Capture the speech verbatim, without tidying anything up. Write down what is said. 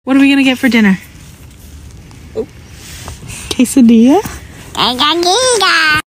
What are we gonna get for dinner? Quesadilla?